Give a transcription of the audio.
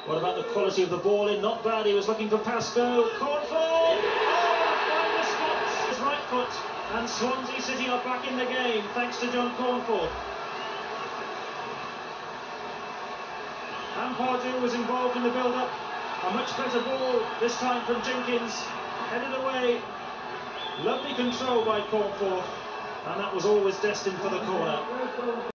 What about the quality of the ball in? Not bad. He was looking for Pascoe. Cornforth! Oh, fine response. His right foot. And Swansea City are back in the game thanks to John Cornforth. And Pardew was involved in the build-up. A much better ball this time from Jenkins. Headed away. Lovely control by Cornforth. And that was always destined for the corner.